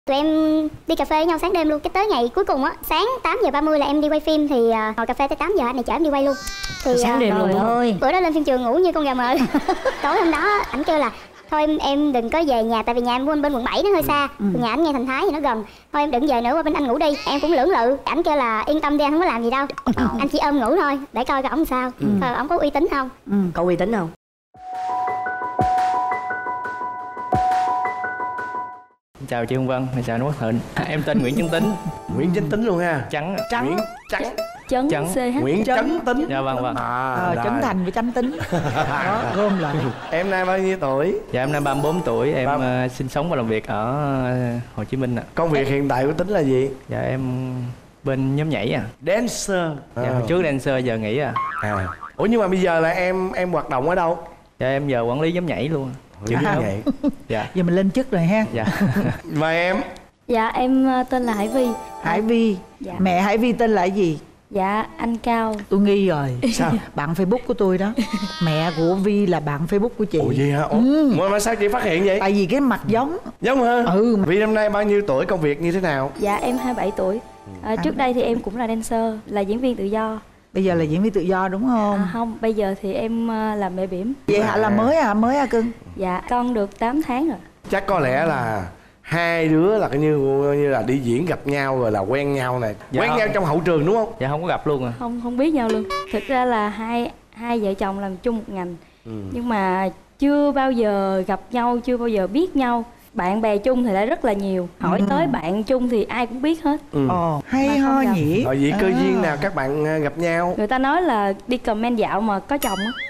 Tụi em đi cà phê với nhau sáng đêm luôn. Cái tới ngày cuối cùng á, sáng 8:30 là em đi quay phim thì ngồi cà phê tới 8 giờ anh này chở em đi quay luôn. Thì sáng đêm luôn thôi. Bữa đó lên phim trường ngủ như con gà mờ. Tối hôm đó ảnh kêu là thôi em đừng có về nhà, tại vì nhà em bên quận 7 nó hơi xa. Nhà anh nghe Thành Thái thì nó gần. Thôi em đừng về nữa, qua bên anh ngủ đi. Em cũng lưỡng lự. Ảnh kêu là yên tâm đi, anh không có làm gì đâu. Anh chỉ ôm ngủ thôi để coi ổng sao. Coi ổng có uy tín không. Có uy tín không? Chào chị Hương Vân, chào anh Quốc Thịnh. Em tên Nguyễn Chấn Tính. Nguyễn Chấn Tính luôn ha. Trắng. Nguyễn Trắng. Chấn CH. Nguyễn Chấn Tính. Dạ vâng. Trấn Thành với Chánh Tính. Đó, gom lại. Em nay bao nhiêu tuổi? Dạ em nay 34 tuổi, em sinh sống và làm việc ở Hồ Chí Minh ạ. Công việc hiện tại của Tính là gì? Dạ em bên nhóm nhảy à. Dancer. Dạ hồi trước dancer giờ nghỉ à. Ủa nhưng mà bây giờ là em hoạt động ở đâu? Dạ em giờ quản lý nhóm nhảy luôn. Chữ nhảy. Dạ. Giờ mình lên chức rồi ha. Dạ. Mời em. Dạ em tên là Hải Vi. Hải Vi. Dạ. Mẹ Hải Vi tên là gì? Dạ anh Cao. Tôi nghi rồi. Sao? Bạn Facebook của tôi đó. Mẹ của Vi là bạn Facebook của chị. Ủa gì hả? Mà sao chị phát hiện vậy? Tại vì cái mặt giống. Giống hả? Vi năm nay bao nhiêu tuổi, công việc như thế nào? Dạ em 27 tuổi. Trước đây thì em cũng là dancer, là diễn viên tự do. Bây giờ là diễn viên tự do đúng không? Không, bây giờ thì em làm mẹ bỉm. Vậy hả, là mới à cưng? Dạ con được 8 tháng rồi. Chắc có lẽ là hai đứa là như là đi diễn gặp nhau rồi là quen nhau này. Dạ Quen không. nhau trong hậu trường đúng không? Dạ không có gặp luôn à. Không biết nhau luôn. Thực ra là hai vợ chồng làm chung một ngành. Nhưng mà chưa bao giờ gặp nhau, chưa bao giờ biết nhau. Bạn bè chung thì lại rất là nhiều. Hỏi tới bạn chung thì ai cũng biết hết. Hay ho nhỉ. Rồi vậy cơ duyên nào các bạn gặp nhau? Người ta nói là đi comment dạo mà có chồng á.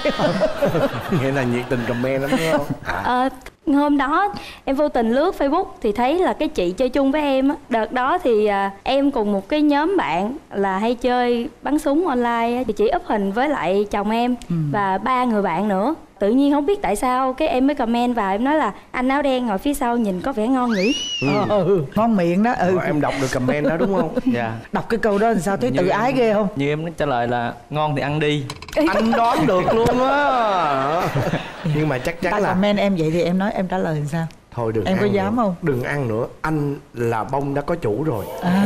Nghĩa là nhiệt tình comment lắm đúng không? Hôm đó em vô tình lướt Facebook thì thấy là cái chị chơi chung với em á. Đợt đó thì em cùng một cái nhóm bạn là hay chơi bắn súng online á. Thì chị up hình với lại chồng em và 3 người bạn nữa. Tự nhiên không biết tại sao cái em mới comment vào, em nói là anh áo đen ngồi phía sau nhìn có vẻ ngon nhỉ. Ngon miệng đó. Rồi em đọc được comment đó đúng không? Dạ. Đọc cái câu đó làm sao thấy tự ái ghê không? Như em trả lời là ngon thì ăn đi. Anh đoán được luôn á. Nhưng mà chắc chắn Ta là comment em vậy thì em nói em trả lời làm sao? thôi đừng em ăn có dám nữa. không? Đừng ăn nữa, anh là bông đã có chủ rồi.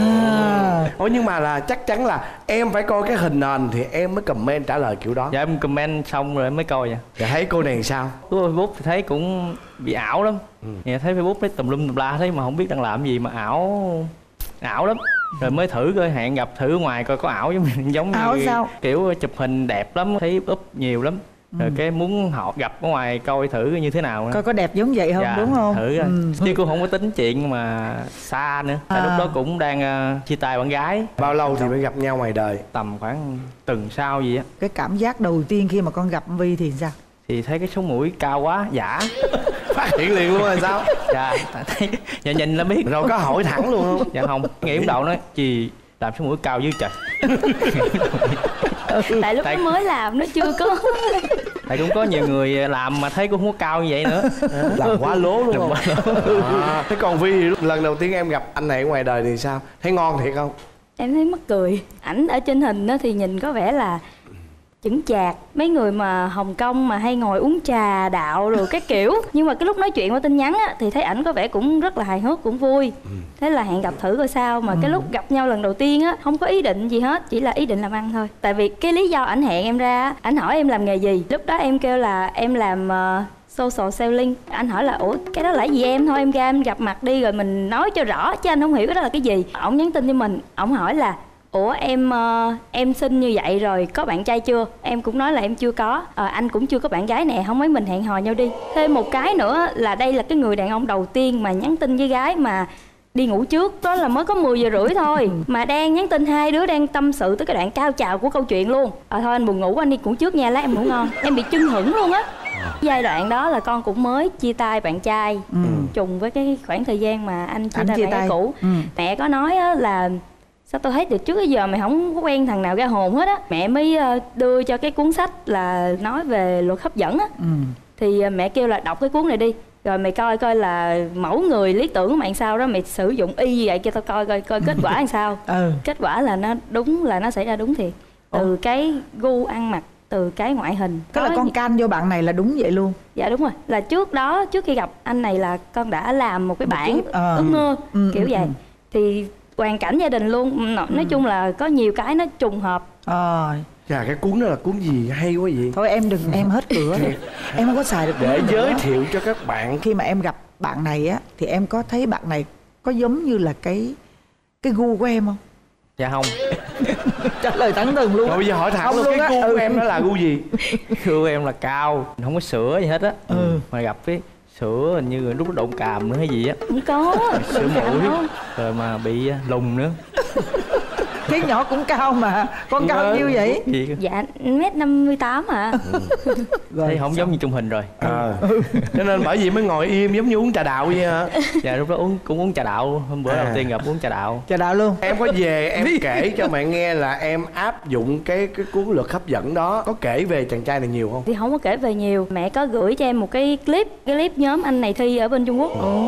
Ủa nhưng mà là chắc chắn là em phải coi cái hình nền thì em mới comment trả lời kiểu đó. Dạ em comment xong rồi em mới coi. Dạ thấy cô này sao? Facebook thì thấy cũng bị ảo lắm. Dạ, thấy Facebook thấy tùm lum tùm la, thấy mà không biết đang làm gì mà ảo lắm. Rồi mới thử coi, hẹn gặp thử ngoài coi có ảo giống ảo như sao? Kiểu chụp hình đẹp lắm, thấy up nhiều lắm. Rồi cái muốn họ gặp ở ngoài coi thử như thế nào nữa. Coi có đẹp giống vậy không? Dạ, đúng không? thử chứ cũng không có tính chuyện mà xa nữa. Tại lúc đó cũng đang chia tay bạn gái. Bao lâu thì mới gặp nhau ngoài đời? Tầm khoảng tuần sau gì á. Cái cảm giác đầu tiên khi mà con gặp Vi thì sao? Thì thấy cái sống mũi cao quá, giả. Phát hiện liền luôn là sao? Dạ, thấy dạ, nhìn là biết. Rồi có hỏi thẳng luôn không? Dạ không, nghĩ lúc đầu nói chị làm sống mũi cao dữ trời. Tại lúc nó mới làm nó chưa có. Tại cũng có nhiều người làm mà thấy cũng không có cao như vậy nữa. Làm quá lố đúng không? Thế còn Vi lần đầu tiên em gặp anh này ở ngoài đời thì sao? Thấy ngon thiệt không? Em thấy mắc cười. Ảnh ở trên hình đó thì nhìn có vẻ là chững chạc, mấy người mà Hồng Kông mà hay ngồi uống trà đạo rồi cái kiểu. Nhưng mà cái lúc nói chuyện qua tin nhắn á thì thấy ảnh có vẻ cũng rất là hài hước, cũng vui. Thế là hẹn gặp thử coi sao. Mà cái lúc gặp nhau lần đầu tiên á không có ý định gì hết, chỉ là ý định làm ăn thôi. Tại vì cái lý do ảnh hẹn em ra, ảnh hỏi em làm nghề gì. Lúc đó em kêu là em làm social selling. Anh hỏi là ủa cái đó là gì em? Thôi em ra em gặp mặt đi rồi mình nói cho rõ, chứ anh không hiểu cái đó là cái gì. Ổng nhắn tin cho mình, ổng hỏi là ủa em xinh như vậy rồi có bạn trai chưa? Em cũng nói là em chưa có. Anh cũng chưa có bạn gái nè, không mấy mình hẹn hò nhau đi. Thêm một cái nữa là đây là cái người đàn ông đầu tiên mà nhắn tin với gái mà đi ngủ trước. Đó là mới có 10 giờ rưỡi thôi mà đang nhắn tin, hai đứa đang tâm sự tới cái đoạn cao trào của câu chuyện luôn. Thôi anh buồn ngủ, anh đi ngủ trước nha, lát em ngủ ngon. Em bị chưng hửng luôn á. Giai đoạn đó là con cũng mới chia tay bạn trai, trùng với cái khoảng thời gian mà anh chia tay bạn gái cũ. Mẹ có nói là sao tôi thấy từ trước tới giờ mày không có quen thằng nào ra hồn hết á. Mẹ mới đưa cho cái cuốn sách là nói về luật hấp dẫn á. Thì mẹ kêu là đọc cái cuốn này đi, rồi mày coi coi là mẫu người lý tưởng của mày sao đó, mày sử dụng y như vậy cho tao coi coi kết quả làm sao. Kết quả là nó đúng, là nó xảy ra đúng thiệt. Từ cái gu ăn mặc, từ cái ngoại hình. Tức là con canh vô bạn này là đúng vậy luôn. Dạ đúng rồi, là trước đó, trước khi gặp anh này là con đã làm một cái bản ước mơ kiểu vậy. Thì hoàn cảnh gia đình luôn, nói chung là có nhiều cái nó trùng hợp. Chà, cái cuốn đó là cuốn gì hay quá vậy? Thôi em đừng, em hết cửa đi. Em không có xài được để giới nữa. thiệu cho các bạn. Khi mà em gặp bạn này á thì em có thấy bạn này có giống như là cái gu của em không? Dạ không. Trả lời thẳng thừng luôn. Rồi bây giờ hỏi thẳng luôn, cái gu của em đó là gu gì? Gu của em là cao, không có sữa gì hết á. Mà gặp cái sữa hình như lúc đó đụng càm nữa hay gì á. Không có sữa mũi rồi mà bị lùn nữa. Cái nhỏ cũng cao mà. Con cao nhiêu vậy? Dạ 1m58 à. Thấy không giống như trong hình rồi. Cho nên bởi vì mới ngồi im giống như uống trà đạo vậy hả? Dạ lúc đó cũng uống trà đạo. Hôm bữa đầu tiên gặp uống trà đạo. Trà đạo luôn. Em có về em kể cho mẹ nghe là em áp dụng cái cuốn luật hấp dẫn đó. Có kể về chàng trai này nhiều không? Thì không có kể về nhiều. Mẹ có gửi cho em một cái clip nhóm anh này thi ở bên Trung Quốc.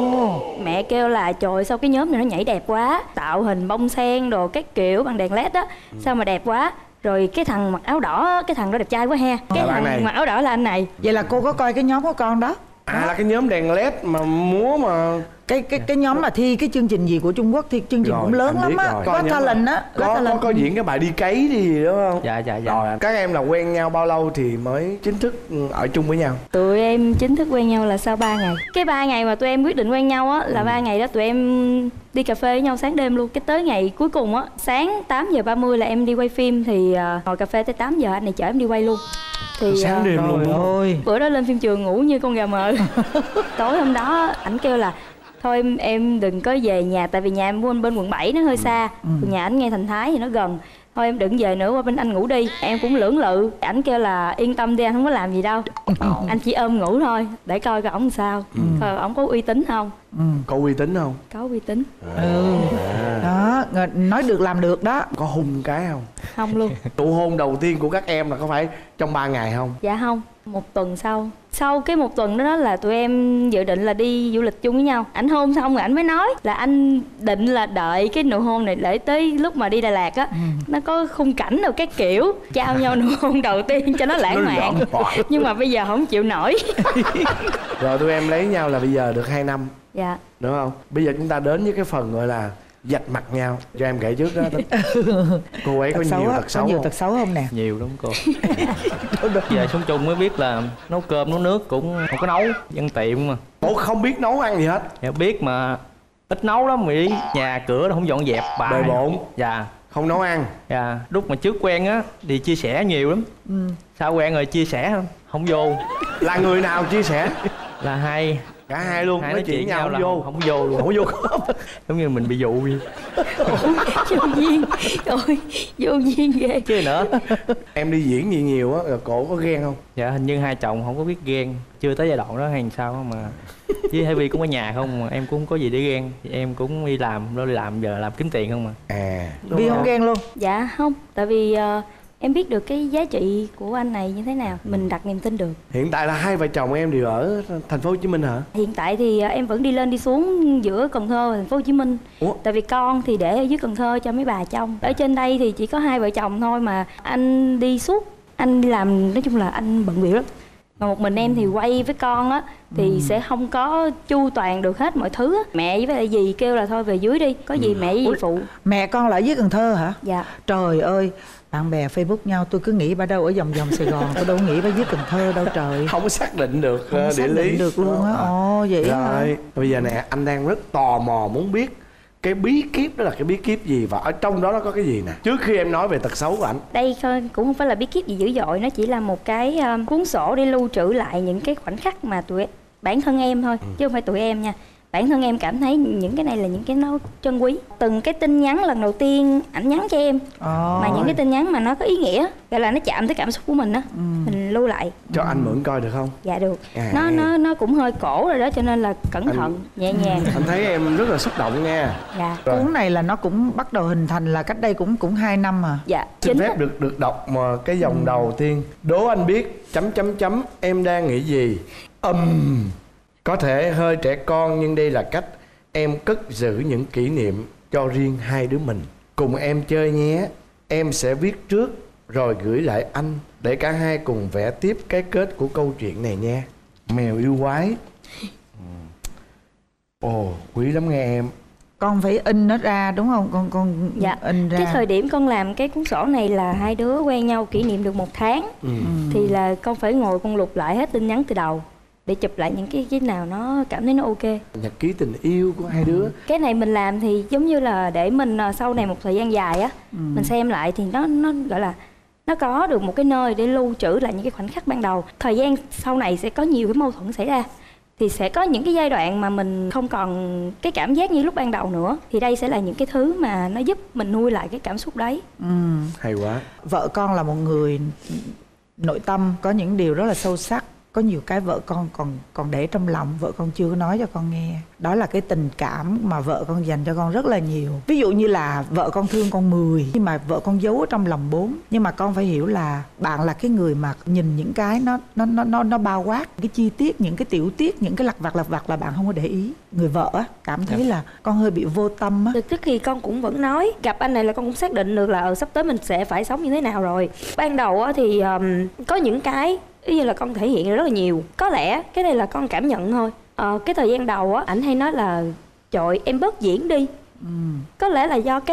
Mẹ kêu là trời, sao cái nhóm này nó nhảy đẹp quá, tạo hình bông sen đồ các kiểu bằng đèn led á, sao mà đẹp quá. Rồi cái thằng mặc áo đỏ, cái thằng đó đẹp trai quá ha. Cái thằng mặc áo đỏ là anh này. Vậy là cô có coi cái nhóm của con đó? Là cái nhóm đèn led mà múa mà cái nhóm mà thi cái chương trình gì của Trung Quốc thì chương trình cũng lớn lắm á. Có talent á. Có diễn cái bài đi cấy gì đúng không? Dạ. Rồi các em là quen nhau bao lâu thì mới chính thức ở chung với nhau? Tụi em chính thức quen nhau là sau 3 ngày. Cái 3 ngày mà tụi em quyết định quen nhau á là 3 ngày đó tụi em đi cà phê với nhau sáng đêm luôn. Cái tới ngày cuối cùng á, sáng 8:30 là em đi quay phim thì ngồi cà phê tới 8 giờ anh này chở em đi quay luôn. Thì sáng đêm luôn thôi. Bữa đó lên phim trường ngủ như con gà mờ. Tối hôm đó ảnh kêu là thôi em đừng có về nhà, tại vì nhà em bên quận 7 nó hơi xa. Nhà ảnh ngay Thành Thái thì nó gần. Thôi em đừng về nữa, qua bên anh ngủ đi. Em cũng lưỡng lự. Ảnh kêu là yên tâm đi, anh không có làm gì đâu. Anh chỉ ôm ngủ thôi, để coi coi ổng sao, coi ổng có uy tín không. Có uy tín không? Có uy tín. Đó, nói được làm được đó. Có hung cái không? Không luôn. Tụ hôn đầu tiên của các em là có phải trong 3 ngày không? Dạ không, 1 tuần sau. Sau cái 1 tuần đó là tụi em dự định là đi du lịch chung với nhau. Ảnh hôn xong rồi ảnh mới nói là anh định là đợi cái nụ hôn này để tới lúc mà đi Đà Lạt á, nó có khung cảnh rồi các kiểu, trao nhau nụ hôn đầu tiên cho nó lãng mạn. Nhưng mà bây giờ không chịu nổi. Rồi tụi em lấy nhau là bây giờ được 2 năm. Dạ. Đúng không? Bây giờ chúng ta đến với cái phần gọi là vạch mặt nhau. Cho em kể trước đó. Cô ấy có nhiều tật xấu. Có nhiều tật xấu không nè? Nhiều lắm cô. Về sống chung mới biết là nấu cơm nấu nước cũng không có nấu, dân tiệm mà. Ủa không biết nấu ăn gì hết? Dạ biết mà ít nấu lắm, mà đi nhà cửa không dọn dẹp bài. Bề bộn. Dạ. Không nấu ăn. Dạ. Lúc mà trước quen á thì chia sẻ nhiều lắm. Sao quen rồi chia sẻ không vô. Là người nào chia sẻ? Là hai. Cả hai luôn. Hai nói chuyện nhau là vô. không vô luôn. Không vô. Giống như mình bị dụ vậy. Vô duyên. Ôi, vô duyên ghê. Chứ nữa. Em đi diễn gì nhiều á, rồi cổ có ghen không? Dạ hình như hai chồng không có biết ghen. Chưa tới giai đoạn đó hay sao mà. Với Hải Vi cũng ở nhà không mà em cũng không có gì để ghen. Thì em cũng đi làm, đi làm giờ làm kiếm tiền không mà. Vi không ghen luôn? Dạ không, tại vì em biết được cái giá trị của anh này như thế nào, mình đặt niềm tin được. Hiện tại là hai vợ chồng em đều ở thành phố Hồ Chí Minh hả? Hiện tại thì em vẫn đi lên đi xuống giữa Cần Thơ và thành phố Hồ Chí Minh. Ủa? Tại vì con thì để ở dưới Cần Thơ cho mấy bà trông. Ở trên đây thì chỉ có hai vợ chồng thôi, mà anh đi suốt, anh đi làm, nói chung là anh bận bịu lắm. Mà một mình em thì quay với con á thì sẽ không có chu toàn được hết mọi thứ á. Mẹ với lại dì kêu là thôi về dưới đi, có gì mẹ với dì phụ. Mẹ con là ở dưới Cần Thơ hả? Dạ. Trời ơi, bạn bè Facebook nhau tôi cứ nghĩ bà đâu ở vòng vòng Sài Gòn, tôi đâu nghĩ bà dưới Cần Thơ đâu trời. Không có xác định được không địa lý. định được luôn á. Ồ vậy rồi hả? Bây giờ nè, anh đang rất tò mò muốn biết cái bí kíp đó là cái bí kíp gì và ở trong đó nó có cái gì nè, trước khi em nói về tật xấu của anh. Đây cũng không phải là bí kíp gì dữ dội, nó chỉ là một cái cuốn sổ để lưu trữ lại những cái khoảnh khắc mà bản thân em thôi, chứ không phải tụi em nha. Bản thân em cảm thấy những cái này là những cái nó trân quý. Từng cái tin nhắn lần đầu tiên ảnh nhắn cho em, mà những cái tin nhắn mà nó có ý nghĩa, gọi là nó chạm tới cảm xúc của mình á, mình lưu lại. Cho anh mượn coi được không? Dạ được. Nó cũng hơi cổ rồi đó, cho nên là cẩn thận, nhẹ nhàng. Anh thấy em rất là xúc động nha. Dạ. Cuốn này là nó cũng bắt đầu hình thành là cách đây cũng 2 năm mà. Dạ. Xin phép được đọc mà cái dòng đầu tiên. Đố anh biết ... em đang nghĩ gì? Có thể hơi trẻ con nhưng đây là cách em cất giữ những kỷ niệm cho riêng hai đứa mình. Cùng em chơi nhé. Em sẽ viết trước rồi gửi lại anh để cả hai cùng vẽ tiếp cái kết của câu chuyện này nha. Mèo yêu quái. Ồ, quý lắm nghe em. Con phải in nó ra đúng không? Con Dạ. in ra. Cái thời điểm con làm cái cuốn sổ này là hai đứa quen nhau kỷ niệm được 1 tháng. Thì là con phải ngồi con lục lại hết tin nhắn từ đầu để chụp lại những cái nào nó cảm thấy nó ok. Nhật ký tình yêu của hai đứa. Cái này mình làm thì giống như là để mình sau này một thời gian dài á, mình xem lại thì nó gọi là nó có được một cái nơi để lưu trữ lại những cái khoảnh khắc ban đầu. Thời gian sau này sẽ có nhiều cái mâu thuẫn xảy ra, thì sẽ có những cái giai đoạn mà mình không còn cái cảm giác như lúc ban đầu nữa. Thì đây sẽ là những cái thứ mà nó giúp mình nuôi lại cái cảm xúc đấy. Hay quá. Vợ con là một người nội tâm, có những điều rất là sâu sắc. Có nhiều cái vợ con còn để trong lòng, vợ con chưa có nói cho con nghe. Đó là cái tình cảm mà vợ con dành cho con rất là nhiều. Ví dụ như là vợ con thương con 10, nhưng mà vợ con giấu ở trong lòng 4. Nhưng mà con phải hiểu là bạn là cái người mà nhìn những cái nó bao quát, cái chi tiết, những cái tiểu tiết, những cái lặt vặt là bạn không có để ý. Người vợ á cảm thấy là con hơi bị vô tâm á. Từ trước khi con cũng vẫn nói, gặp anh này là con cũng xác định được là sắp tới mình sẽ phải sống như thế nào rồi. Ban đầu á thì có những cái như là con thể hiện rất là nhiều. Có lẽ cái này là con cảm nhận thôi. Cái thời gian đầu á, ảnh hay nói là trời em bớt diễn đi. Có lẽ là do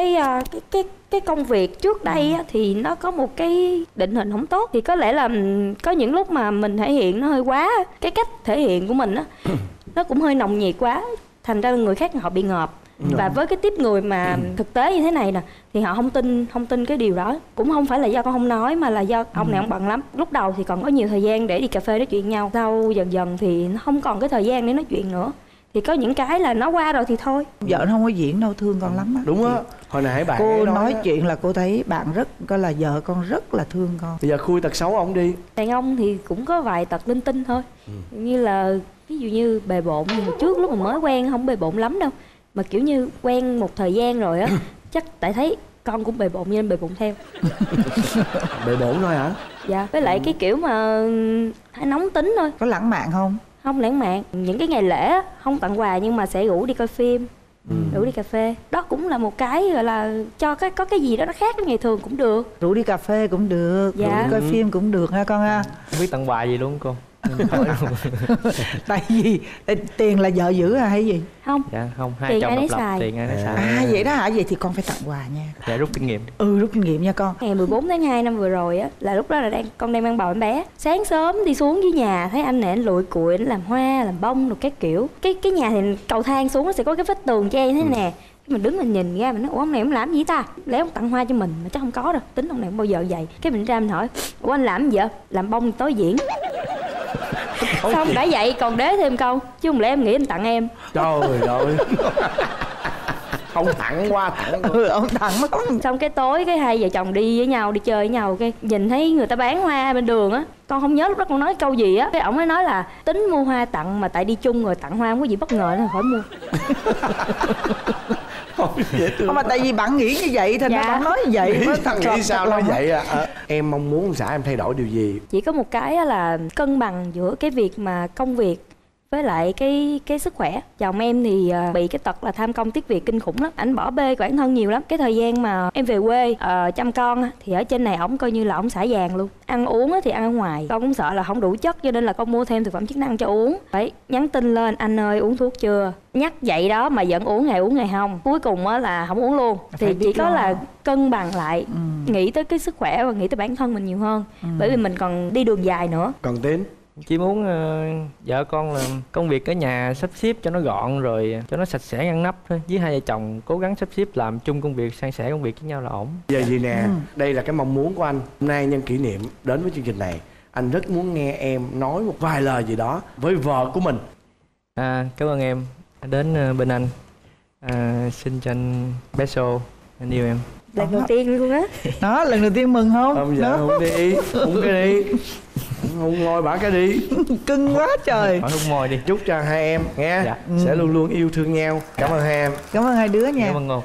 cái công việc trước đây á, thì nó có một cái định hình không tốt. Thì có lẽ là có những lúc mà mình thể hiện nó hơi quá. Cái cách thể hiện của mình á, nó cũng hơi nồng nhiệt quá. Thành ra người khác họ bị ngợp. Và với cái tiếp người mà thực tế như thế này nè, thì họ không tin cái điều đó. Cũng không phải là do con không nói, mà là do ông này ông bận lắm. Lúc đầu thì còn có nhiều thời gian để đi cà phê nói chuyện nhau. Sau dần dần thì nó không còn cái thời gian để nói chuyện nữa. Thì có những cái là nó qua rồi thì thôi. Vợ nó không có diễn đâu, thương con lắm á. Đúng á. Hồi nãy bạn cô nói á, chuyện là cô thấy bạn rất coi là vợ con rất là thương con. bây giờ khui tật xấu ổng đi. Đàn ông thì cũng có vài tật linh tinh thôi. Như là ví dụ như bề bộn. Nhưng mà trước lúc mà mới quen không bề bộn lắm đâu, mà kiểu như quen một thời gian rồi á, chắc tại thấy con cũng bề bộn nên bề bộn theo. Bề bộn thôi hả? Dạ, với lại cái kiểu mà hay nóng tính thôi. Có lãng mạn không? Không lãng mạn. Những cái ngày lễ á, không tặng quà nhưng mà sẽ rủ đi coi phim, rủ đi cà phê. Đó cũng là một cái gọi là cho có cái gì đó nó khác với ngày thường cũng được. Rủ đi cà phê cũng được, Dạ. rủ đi coi phim cũng được ha con ha. Không biết tặng quà gì luôn cô. Tại vì tiền là vợ giữ hay gì? Không. Dạ không, hai Tiền chồng ai nấy độc lập, xài. tiền ai nấy xài. Vậy đó hả? Vậy thì con phải tặng quà nha. Dạ rút kinh nghiệm. Rút kinh nghiệm nha con. Ngày 14 tháng 2 năm vừa rồi á, là lúc đó là con đang mang bầu em bé. Sáng sớm đi xuống dưới nhà thấy anh này anh lụi cụi, anh làm hoa, làm bông rồi các kiểu. Cái nhà thì cầu thang xuống nó sẽ có cái vách tường che như thế nè. Mình đứng mình nhìn ra mình nói ủa ông này ông làm gì ta, lẽ ông tặng hoa cho mình mà chắc không có đâu, tính ông này không bao giờ vậy. Cái mình ra mình hỏi ủa anh làm gì vậy? Làm bông tối diễn. Xong đã vậy còn đế thêm câu chứ không lẽ em nghĩ anh tặng em. Trời ơi. Không tặng qua tặng. Ông tặng lắm. Xong cái tối cái hai vợ chồng đi với nhau, đi chơi với nhau, cái nhìn thấy người ta bán hoa bên đường á, con không nhớ lúc đó con nói câu gì á, cái ổng mới nói là tính mua hoa tặng mà tại đi chung rồi tặng hoa không có gì bất ngờ nên khỏi mua. Không mà tại vì bạn nghĩ như vậy thành ra bạn nói như vậy. Nghĩ sao nói vậy à? Em mong muốn xã em thay đổi điều gì? Chỉ có một cái là cân bằng giữa cái việc mà công việc với lại cái sức khỏe. Chồng em thì bị cái tật là tham công tiếc việc kinh khủng lắm, ảnh bỏ bê bản thân nhiều lắm. Cái thời gian mà em về quê chăm con thì ở trên này ổng coi như là ổng xả vàng luôn. Ăn uống thì ăn ở ngoài, con cũng sợ là không đủ chất cho nên là con mua thêm thực phẩm chức năng cho uống. Phải nhắn tin lên anh ơi uống thuốc chưa, nhắc vậy đó mà vẫn uống ngày không. Cuối cùng á là không uống luôn. Thì chỉ có là cân bằng lại, nghĩ tới cái sức khỏe và nghĩ tới bản thân mình nhiều hơn. Bởi vì mình còn đi đường dài nữa. Còn Tín? Chỉ muốn vợ con là công việc ở nhà sắp xếp cho nó gọn rồi cho nó sạch sẽ ngăn nắp thôi. Với hai vợ chồng cố gắng sắp xếp làm chung công việc, san sẻ công việc với nhau là ổn. Giờ gì nè, đây là cái mong muốn của anh. Hôm nay nhân kỷ niệm đến với chương trình này, anh rất muốn nghe em nói một vài lời gì đó với vợ của mình. Cảm ơn em đến bên anh. Xin cho anh bé Sô, anh yêu em. Lần đầu tiên luôn á. Đó, lần đầu tiên mừng không? Không dạ, không đi, không cái đi. Không ngồi bả cái đi. Cưng quá trời. Hỏi hôn môi đi. Chúc cho hai em nghe Dạ. sẽ luôn luôn yêu thương nhau. Cảm ơn hai em. Cảm ơn hai đứa nha. Cảm ơn Ngô.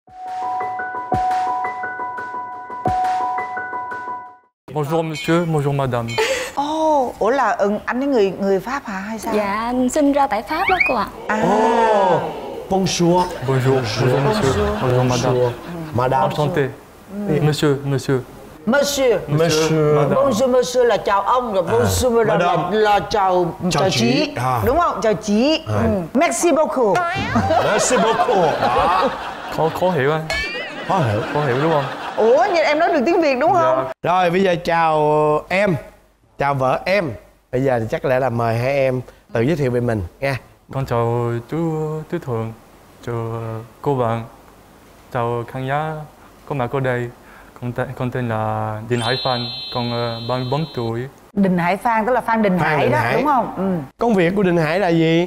Bonjour monsieur, bonjour madame. Ủa là anh ấy người Pháp hả hay sao? Dạ, anh sinh ra tại Pháp đó cô ạ. Bonjour. Bonjour, bonjour monsieur, bonjour madame. Madame. Enchanté. Monsieur, monsieur. Monsieur. Bonjour monsieur là chào ông, rồi bonjour là chào chị. Đúng không? Chào chị. Merci beaucoup. Merci beaucoup. Khó hiểu anh. Khó hiểu đúng không? Ủa, nhưng em nói được tiếng Việt đúng không? Rồi bây giờ chào em, chào vợ em. Bây giờ thì chắc lẽ là mời hai em tự giới thiệu về mình nha. Con chào chú Thường, chào cô bạn, chào khán giả có mặt ở đây. Con tên là Đình Hải Phan, con 34 tuổi. Đình Hải Phan tức là Phan Đình Hải đó, đúng không? Công việc của Đình Hải là gì?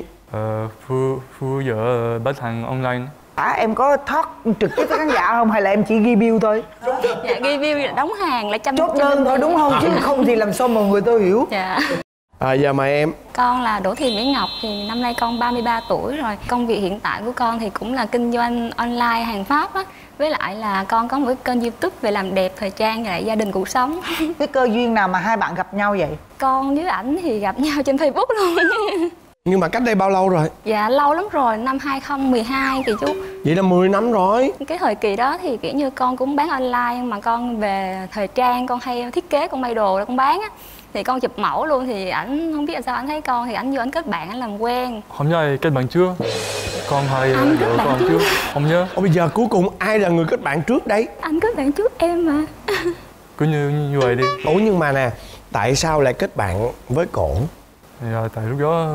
Phụ trợ bán hàng online. Em có talk trực tiếp với khán giả không hay là em chỉ ghi bill thôi? Dạ, ghi bill là đóng hàng là chốt đơn thôi đúng không? Chứ không thì làm sao mọi người tôi hiểu. Dạ. Giờ mời em. Con là Đỗ Thị Mỹ Ngọc, thì năm nay con 33 tuổi rồi. Công việc hiện tại của con thì cũng là kinh doanh online hàng Pháp á. Với lại là con có một cái kênh YouTube về làm đẹp, thời trang và lại gia đình cuộc sống. Cái cơ duyên nào mà hai bạn gặp nhau vậy? Con với ảnh thì gặp nhau trên Facebook luôn. Nhưng mà cách đây bao lâu rồi? Dạ lâu lắm rồi, năm 2012 thì chú. Vậy là 10 năm rồi. Cái thời kỳ đó thì kiểu như con cũng bán online, nhưng mà con về thời trang, con hay thiết kế, con may đồ con bán á. Thì con chụp mẫu luôn, thì ảnh không biết là sao ảnh thấy con thì ảnh vô ảnh kết bạn, ảnh làm quen. Không nhớ kết bạn chưa? Con hay vợ con chưa? Không nhớ. Bây giờ cuối cùng ai là người kết bạn trước đấy? Anh kết bạn trước em mà. Cứ như vậy đi. Ủa nhưng mà nè, tại sao lại kết bạn với cổ? Tại lúc đó,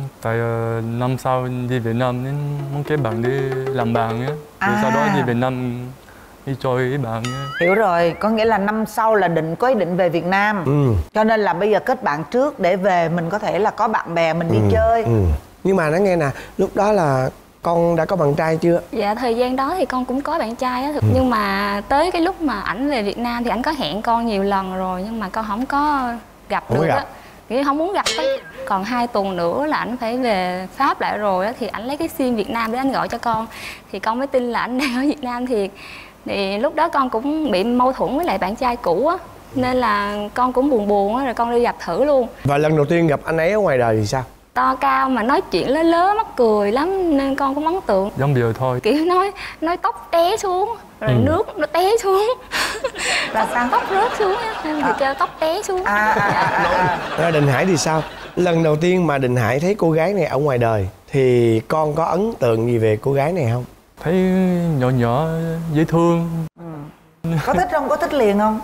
năm sau đi Việt Nam nên muốn kết bạn đi làm bạn á. Rồi sau đó đi Việt Nam đi chơi với bạn á. Hiểu rồi, có nghĩa là năm sau là có ý định về Việt Nam. Cho nên là bây giờ kết bạn trước để về mình có thể là có bạn bè mình đi chơi. Nhưng mà nói nghe nè, lúc đó là con đã có bạn trai chưa? Dạ thời gian đó thì con cũng có bạn trai á. Nhưng mà tới cái lúc mà ảnh về Việt Nam thì ảnh có hẹn con nhiều lần rồi, nhưng mà con không có gặp được á. Kiểu không muốn gặp ấy. Còn 2 tuần nữa là ảnh phải về Pháp lại rồi á, thì ảnh lấy cái sim Việt Nam để anh gọi cho con. Thì con mới tin là ảnh đang ở Việt Nam thiệt. Thì lúc đó con cũng bị mâu thuẫn với lại bạn trai cũ á, nên là con cũng buồn á, rồi con đi gặp thử luôn. Và lần đầu tiên gặp anh ấy ở ngoài đời thì sao? To cao mà nói chuyện lớ lớ mắc cười lắm nên con cũng ấn tượng. Giống bây giờ thôi. Kiểu nói tóc té xuống rồi nước nó té xuống. Là sao? Tóc rớt xuống á, thì kêu tóc té xuống. Rồi Đình Hải thì sao? Lần đầu tiên mà Đình Hải thấy cô gái này ở ngoài đời thì con có ấn tượng gì về cô gái này không? Thấy nhỏ nhỏ dễ thương. Có thích không? Có thích liền không?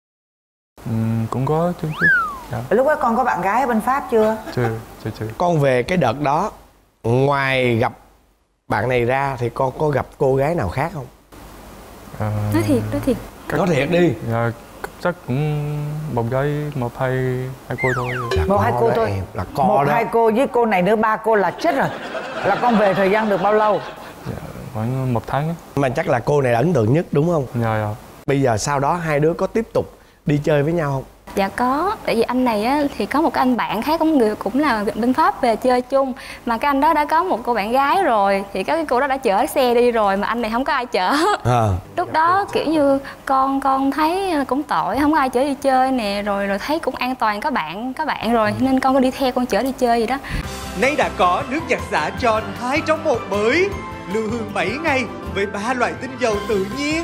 Cũng có chút. Dạ. Lúc đó con có bạn gái ở bên Pháp chưa? Chưa. Con về cái đợt đó, ngoài bạn này ra thì con có gặp cô gái nào khác không? Nói thiệt. Nói thiệt đi. Dạ, chắc cũng một hai cô thôi. Một hai cô thôi. Là con một đó. Hai cô với cô này nữa 3 cô là chết rồi. Là con về thời gian được bao lâu? Dạ, khoảng 1 tháng. Mà chắc là cô này là ấn tượng nhất đúng không? Dạ. Bây giờ sau đó hai đứa có tiếp tục đi chơi với nhau không? Dạ có, tại vì anh này á, thì có một cái anh bạn khác cũng là bên Pháp về chơi chung. Mà cái anh đó đã có một cô bạn gái rồi, thì cái cô đó đã chở xe đi rồi mà anh này không có ai chở. Lúc đó kiểu như con thấy cũng tội, không có ai chở đi chơi nè, rồi thấy cũng an toàn các bạn rồi, nên con có đi theo con chở đi chơi gì đó. Nay đã có nước giặt xả John 2 trong 1 mới, lưu hương 7 ngày với 3 loại tinh dầu tự nhiên.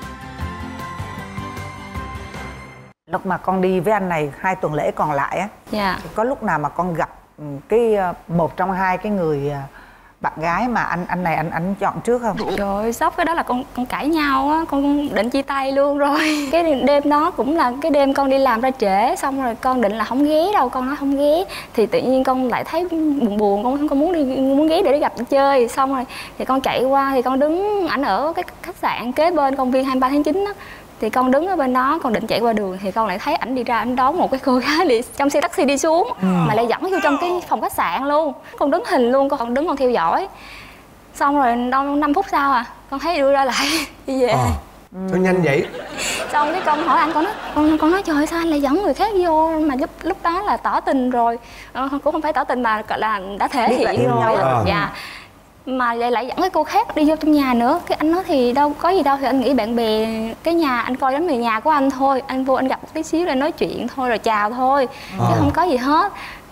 Lúc mà con đi với anh này 2 tuần lễ còn lại á, dạ. Có lúc nào mà con gặp cái một trong 2 cái người bạn gái mà anh này anh chọn trước không? Trời ơi, sốc cái đó là con cãi nhau á, con định chia tay luôn rồi. Cái đêm đó cũng là cái đêm con đi làm ra trễ, xong rồi con định là không ghé đâu, con nói không ghé. Thì tự nhiên con lại thấy buồn, con muốn ghé để đi gặp chơi. Xong rồi thì con chạy qua thì con đứng ảnh ở cái khách sạn kế bên công viên 23 tháng 9 á. Thì con đứng ở bên đó, con định chạy qua đường thì con lại thấy ảnh đi ra, ảnh đón một cái cô gái đi trong xe taxi đi xuống, mà lại dẫn vô trong cái phòng khách sạn luôn. Con đứng hình luôn, con đứng con theo dõi. Xong rồi đâu 5 phút sau con thấy đưa ra lại đi về. Sao nhanh vậy? Xong cái con hỏi anh, con nói trời ơi, sao anh lại dẫn người khác vô, mà lúc đó là tỏ tình rồi. Cũng không phải tỏ tình mà là đã thể hiện rồi. Dạ. Mà lại dẫn cái cô khác đi vô trong nhà nữa. Cái anh nói thì đâu có gì đâu, thì anh nghĩ bạn bè cái nhà anh coi đến về nhà của anh thôi, anh vô anh gặp một tí xíu là nói chuyện thôi rồi chào thôi, chứ không có gì hết.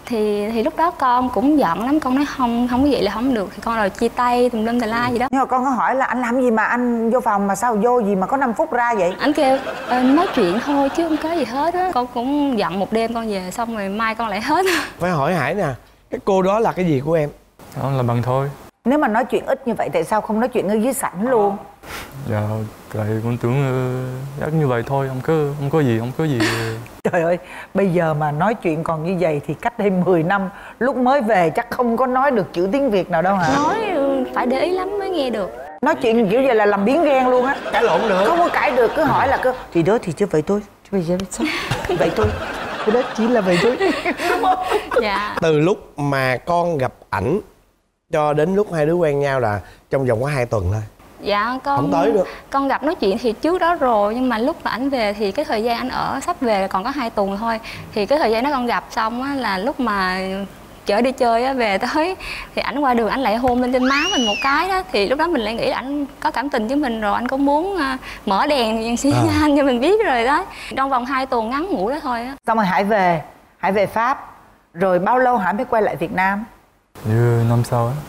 Thì lúc đó con cũng giận lắm, con nói không có vậy là không được, thì con rồi chia tay tùm lum tà la gì đó. Nhưng mà con có hỏi là anh làm gì mà anh vô phòng mà sao vô gì mà có 5 phút ra vậy? Anh kêu nói chuyện thôi chứ không có gì hết á. Con cũng giận một đêm con về, xong rồi mai con lại hết. Phải hỏi Hải nè, cái cô đó là cái gì của em? Đó là bằng thôi. Nếu mà nói chuyện ít như vậy tại sao không nói chuyện ở dưới sảnh luôn? Dạ, tại con tưởng chắc như vậy thôi, không có gì. Trời ơi, bây giờ mà nói chuyện còn như vậy thì cách đây 10 năm lúc mới về chắc không có nói được chữ tiếng Việt nào đâu hả? Nói phải để ý lắm mới nghe được. Nói chuyện kiểu vậy là làm biến ghen luôn á. Cãi lộn nữa. Không có cãi được, cứ hỏi là cứ thì đó thì chứ vậy thôi. Bây giờ sao? Vậy thôi. Cái đó chỉ là vậy thôi. Đúng không? Dạ. Từ lúc mà con gặp ảnh cho đến lúc hai đứa quen nhau là trong vòng có 2 tuần thôi. Dạ con không tới được. Con gặp nói chuyện thì trước đó rồi, nhưng mà lúc mà ảnh về thì cái thời gian anh ở sắp về còn có 2 tuần thôi. Thì cái thời gian đó con gặp xong á là lúc mà chở đi chơi á, về tới thì ảnh qua đường ảnh lại hôn lên trên má mình một cái đó, thì lúc đó mình lại nghĩ là ảnh có cảm tình với mình rồi, anh cũng muốn mở đèn xí anh cho mình biết rồi đó. Trong vòng 2 tuần ngắn ngủi đó thôi á. Xong rồi Hải về Pháp, rồi bao lâu Hải mới quay lại Việt Nam? Như năm sau á.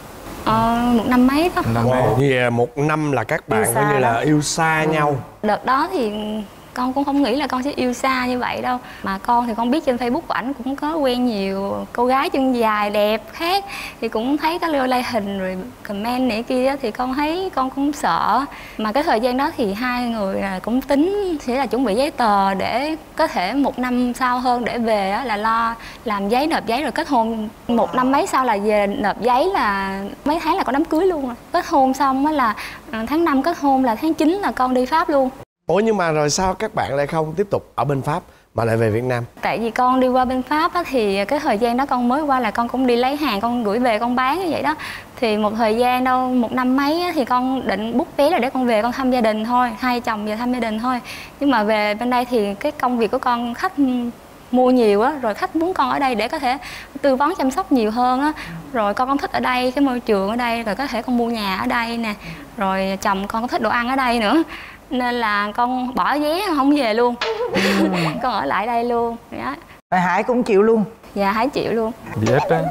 1 năm mấy đó. Như vậy 1 năm là các bạn coi như là yêu xa nhau. Đợt đó thì con cũng không nghĩ là con sẽ yêu xa như vậy đâu. Mà con thì con biết trên Facebook của ảnh cũng có quen nhiều cô gái chân dài đẹp khác, thì cũng thấy có lưu like hình rồi comment này kia, thì con thấy con cũng sợ. Mà cái thời gian đó thì hai người cũng tính sẽ là chuẩn bị giấy tờ để có thể 1 năm sau hơn để về á, là lo làm giấy nộp giấy rồi kết hôn. 1 năm mấy sau là về nộp giấy, là mấy tháng là có đám cưới luôn rồi. Kết hôn xong á là tháng 5 kết hôn, là tháng 9 là con đi Pháp luôn. Ủa nhưng mà rồi sao các bạn lại không tiếp tục ở bên Pháp mà lại về Việt Nam? Tại vì con đi qua bên Pháp á, thì cái thời gian đó con mới qua là con cũng đi lấy hàng, con gửi về con bán như vậy đó. Thì một thời gian đâu 1 năm mấy á, thì con định book vé là để con về con thăm gia đình thôi, hai chồng về thăm gia đình thôi. Nhưng mà về bên đây thì cái công việc của con khách mua nhiều á, rồi khách muốn con ở đây để có thể tư vấn chăm sóc nhiều hơn á. Rồi con thích ở đây, cái môi trường ở đây, rồi có thể con mua nhà ở đây nè. Rồi chồng con thích đồ ăn ở đây nữa, nên là con bỏ vé không về luôn. Con ở lại đây luôn đó. Rồi Hải cũng chịu luôn? Dạ Hải chịu luôn. Bị ép á.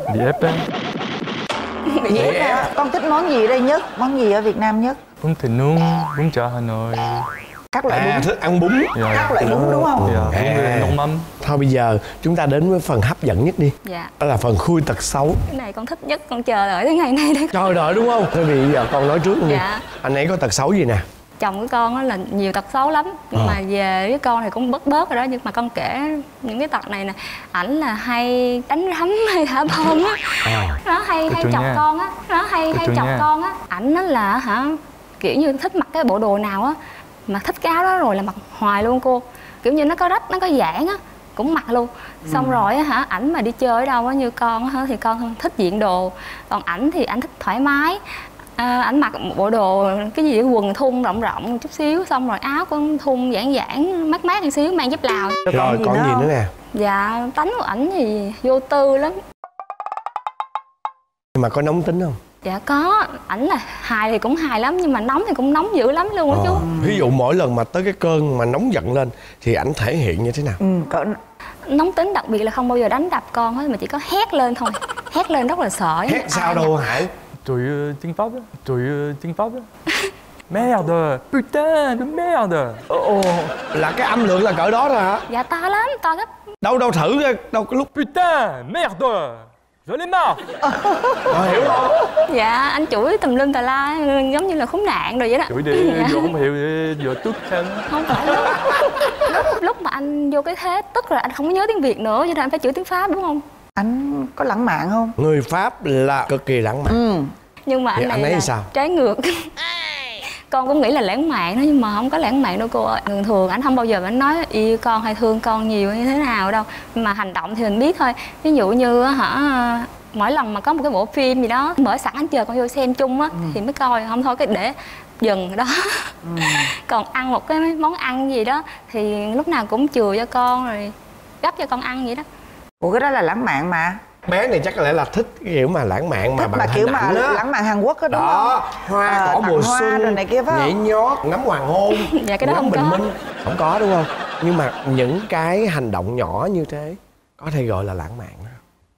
Bị ép. Con thích món gì ở đây nhất? Món gì ở Việt Nam nhất? Bún thịt nướng, bún chả Hà Nội. Các loại bún. Thích ăn bún. Các loại bún đúng không? Dạ, bún nông mắm. Thôi bây giờ chúng ta đến với phần hấp dẫn nhất đi. Dạ. Đó là phần khui tật xấu. Cái này con thích nhất, con chờ đợi tới ngày nay đấy. Chờ đợi đúng không? Thôi bây giờ con nói trước luôn đi. Dạ. Anh ấy có tật xấu gì nè? Chồng của con á là nhiều tật xấu lắm, nhưng mà về với con thì cũng bớt rồi đó. Nhưng mà con kể những cái tật này nè, ảnh là hay đánh rắm, hay thả bom á. Nó hay chọc con á, nó hay chọc con á. Ảnh nó là kiểu như thích mặc cái bộ đồ nào á, mà thích cái áo đó rồi là mặc hoài luôn cô. Kiểu như nó có rách, nó có giãn á cũng mặc luôn. Xong rồi á ảnh mà đi chơi ở đâu á, như con á thì con thích diện đồ, còn ảnh thì ảnh thích thoải mái. Ảnh mặc một bộ đồ cái gì quần thun rộng rộng chút xíu, xong rồi áo con thun giãn mát một xíu, mang dép Lào. Rồi còn gì nữa nè? Dạ tánh của ảnh thì vô tư lắm. Nhưng mà có nóng tính không? Dạ có, ảnh là hài thì cũng hài lắm, nhưng mà nóng thì cũng nóng dữ lắm luôn á chú. Ví dụ mỗi lần mà tới cái cơn mà nóng giận lên thì ảnh thể hiện như thế nào? Nóng tính, đặc biệt là không bao giờ đánh đập con hết, mà chỉ có hét lên thôi. Hét lên rất là sợ. Hét sao đâu Hải? Trời ơi, tiếng Pháp á. Merde, putain de merde. Là cái âm lượng là cỡ đó rồi hả? Dạ to lắm, to gấp. Đâu thử coi, đâu cái lúc Putain, merde, je l'ai marre. Hiểu không? Dạ, anh chửi tùm lum tà la, giống như là khốn nạn rồi vậy đó. Chửi đi, giờ không hiểu thì giờ tức xem. Không phải lúc mà anh vô cái thế tức rồi anh không có nhớ tiếng Việt nữa, cho nên anh phải chửi tiếng Pháp đúng không? Anh có lãng mạn không? Người Pháp là cực kỳ lãng mạn. Nhưng mà anh này là sao? Trái ngược. Con cũng nghĩ là lãng mạn đó, nhưng mà không có lãng mạn đâu cô ơi. Thường anh không bao giờ anh nói yêu con hay thương con nhiều như thế nào đâu, mà hành động thì mình biết thôi. Ví dụ như mỗi lần mà có một cái bộ phim gì đó mở sẵn anh chờ con vô xem chung á thì mới coi, không thôi cái để dừng đó. Còn ăn một cái món ăn gì đó thì lúc nào cũng chừa cho con rồi gấp cho con ăn vậy đó. Ủa cái đó là lãng mạn mà. Bé này chắc có lẽ là thích cái kiểu mà lãng mạn mà bằng kiểu mà lãng mạn Hàn Quốc đó đúng không? Hoa cỏ mùa xuân này kia phải nhảy nhót, ngắm hoàng hôn. Dạ cái đó không có. Không có đúng không? Nhưng mà những cái hành động nhỏ như thế có thể gọi là lãng mạn đó.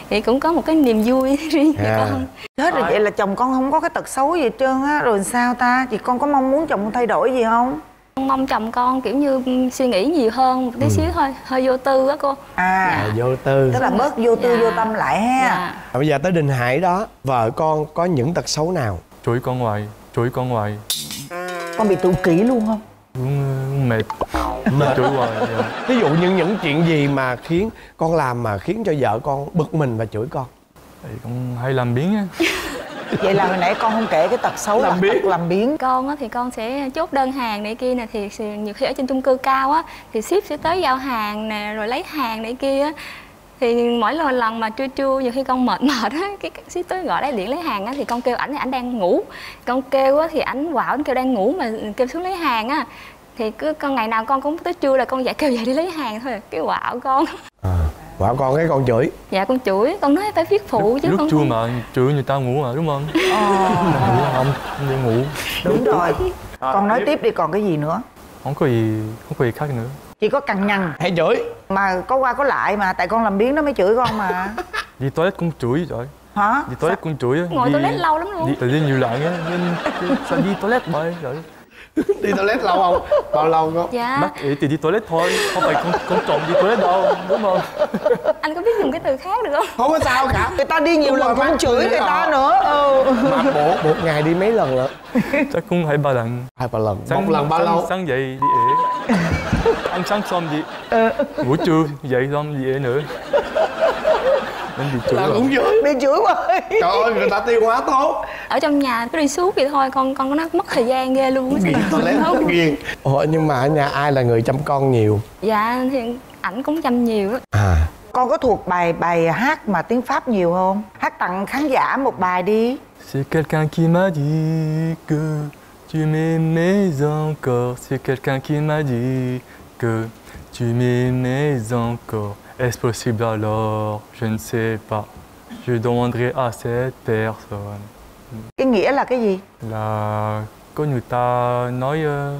thì cũng có một cái niềm vui riêng với con. Chết rồi, vậy là chồng con không có cái tật xấu gì hết trơn á, rồi sao ta? Chị con có mong muốn chồng thay đổi gì không? Mong chồng con kiểu như suy nghĩ nhiều hơn một tí xíu thôi, hơi vô tư á cô. Vô tư, tức là bớt vô tư vô tâm lại ha. Bây giờ tới Đình Hải đó, vợ con có những tật xấu nào? Chửi con hoài. Con bị tự kỷ luôn không? Cũng mệt chửi hoài. Ví dụ như những chuyện gì mà khiến con làm mà khiến cho vợ con bực mình và chửi con? Thì con hay làm biếng á. Vậy là hồi nãy con không kể cái tật xấu là làm biếng. Con á thì con sẽ chốt đơn hàng này kia nè, thì nhiều khi ở trên chung cư cao á thì ship sẽ tới giao hàng nè, rồi lấy hàng này kia á. Thì mỗi lần mà trưa nhiều khi con mệt á, cái ship tới gọi điện lấy hàng á, thì con kêu ảnh thì ảnh đang ngủ. Con kêu á thì ảnh quạo, ảnh kêu đang ngủ mà kêu xuống lấy hàng á. Thì cứ con ngày nào con cũng tới trưa là con kêu dậy đi lấy hàng thôi, cái quạo con. Quạo con cái con chửi. Dạ con chửi, con nói phải viết phụ chứ. Lúc con trưa mà chửi người ta ngủ mà đúng không? Không đi ngủ. Đúng rồi. Con nói tiếp đi, còn cái gì nữa? Không có gì khác nữa. Chỉ có cằn nhằn hay chửi mà có qua có lại, mà tại con làm biếng nó mới chửi con mà. Đi toilet cũng chửi rồi. Hả? Đi toilet cũng chửi. Ngồi toilet lâu lắm luôn. Đi nhiều lần á, nên sao đi toilet bởi rồi. Đi toilet lâu không? Bao lâu không? Dạ. Bác ý thì đi toilet thôi, không phải con trộm đi toilet đâu, đúng không? Anh có biết dùng cái từ khác được không? Không có sao cả. Người ta đi nhiều lần cũng chửi người ta nữa. Mà một ngày đi mấy lần lận? Chắc cũng 2-3 lần. 2-3 lần. Một lần bao lâu? Sáng dậy đi ế. Ăn sáng xong đi. Buổi trưa dậy xong đi ế nữa. Nên bị chửi. Là cũng chửi. Bị chửi rồi. Trời ơi, người ta tiêu hóa tốt. Ở trong nhà cứ đi suốt vậy thôi, con có nó mất thời gian ghê luôn. Ghiền. Ủa nhưng mà ở nhà ai là người chăm con nhiều? Dạ thì ảnh cũng chăm nhiều á. Con có thuộc bài hát mà tiếng Pháp nhiều không? Hát tặng khán giả một bài đi. C'est quelqu'un qui m'a dit que tu m'aimais encore. C'est quelqu'un qui m'a dit que tu m'aimais encore. Est-ce possible alors? Je ne sais pas. Je demanderai à cette personne. Cái nghĩa là cái gì? Là có người ta nói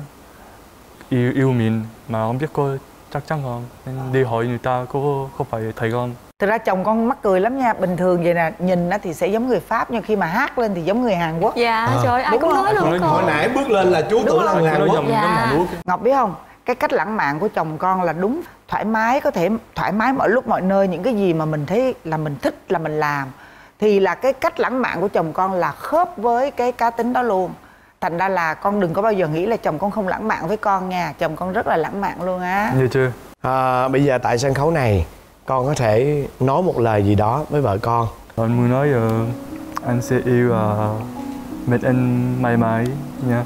yêu mình mà không biết có chắc chắn không, nên đi hỏi người ta có phải thầy không. Thực ra chồng con mắc cười lắm nha. Bình thường vậy nè, nhìn á thì sẽ giống người Pháp, nhưng khi mà hát lên thì giống người Hàn Quốc. Dạ trời, ai cũng nói luôn con. Hồi nãy bước lên là chú tưởng là người Hàn Quốc. Ngọc biết không, cái cách lãng mạn của chồng con là đúng thoải mái, có thể thoải mái mọi lúc mọi nơi. Những cái gì mà mình thấy là mình thích là mình làm, thì là cái cách lãng mạn của chồng con là khớp với cái cá tính đó luôn. Thành ra là con đừng có bao giờ nghĩ là chồng con không lãng mạn với con nha. Chồng con rất là lãng mạn luôn á. Nghe chưa? Bây giờ tại sân khấu này con có thể nói một lời gì đó với vợ con. Con muốn nói anh sẽ yêu mẹ anh mãi mãi nha.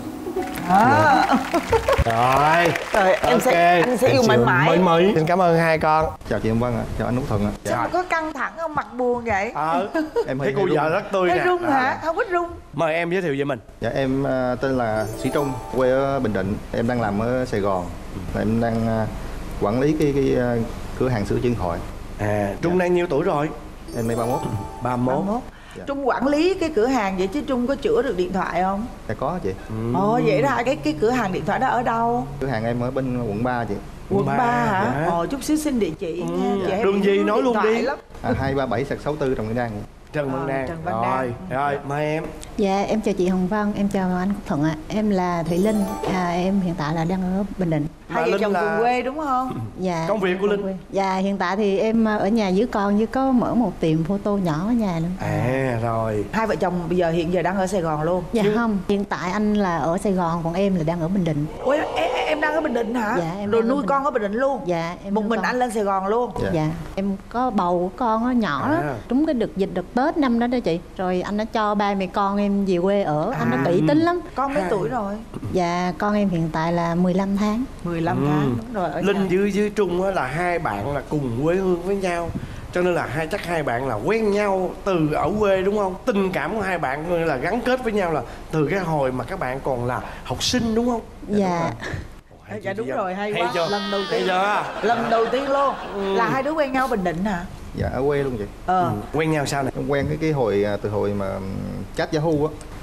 Rồi. Trời, anh sẽ yêu mãi mãi. Xin cảm ơn hai con. Chào chị Em Vân ạ, chào anh Út Thuận ạ. Sao có căng thẳng không, mặt buồn vậy? Em thấy cô vợ rất tươi nè. Rung hả? Không ít rung. Mời em giới thiệu về mình. Dạ em tên là Sĩ Trung, quê ở Bình Định. Em đang làm ở Sài Gòn. Em đang quản lý cái cửa hàng sửa chữa điện thoại. Trung đang nhiêu tuổi rồi? Em nay 31. 31. Dạ. Trung quản lý cái cửa hàng vậy chứ Trung có chữa được điện thoại không? Dạ có chị. Ồ vậy đó, cái cửa hàng điện thoại đó ở đâu? Cửa hàng em ở bên quận 3 chị. Quận 3 hả? Dạ. Chút xíu xin địa chỉ nha. Đường gì nói luôn đi. 237/64 Trần Văn Đan. Trần Văn Đan. Rồi mời em. Dạ em chào chị Hồng Vân, em chào anh Quốc Thuận ạ. Em là Thủy Linh, em hiện tại là đang ở Bình Định. Hai vợ chồng cùng quê đúng không? Dạ. Công việc của Linh? Dạ hiện tại thì em ở nhà với con, với có mở một tiệm photo nhỏ ở nhà luôn. Rồi. Hai vợ chồng bây giờ hiện giờ đang ở Sài Gòn luôn? Dạ không, hiện tại anh là ở Sài Gòn, còn em là đang ở Bình Định. Ủa em đang ở Bình Định hả? Dạ em rồi nuôi con ở Bình Định luôn? Dạ em một mình anh lên Sài Gòn luôn? Dạ em có bầu của con nó nhỏ đó, trúng cái đợt dịch đợt Tết năm đó đó chị. Rồi anh đã cho ba mẹ con em về quê ở, anh nó kỹ tính lắm. Con mấy tuổi rồi? Dạ con em hiện tại là 15 tháng. 15 tháng, đúng rồi. Ở Linh với Trung là hai bạn là cùng quê hương với nhau, cho nên là chắc hai bạn là quen nhau từ ở quê đúng không? Tình cảm của hai bạn là gắn kết với nhau là từ cái hồi mà các bạn còn là học sinh đúng không? Dạ. Dạ đúng rồi, hay quá. Chưa? Lần đầu tiên luôn. Là hai đứa quen nhau Bình Định hả? Dạ ở quê luôn chị. Quen nhau sao này? Quen cái hồi từ hồi mà chat Yahoo á.